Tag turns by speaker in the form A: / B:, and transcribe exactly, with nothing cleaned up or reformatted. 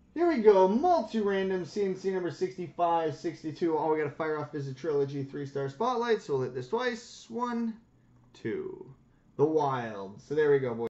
A: Here we go. Multi-random C and C number sixty-five, sixty-two. All we got to fire off is a trilogy three-star spotlight. So we'll hit this twice. One, two. The Wild. So there we go, boys.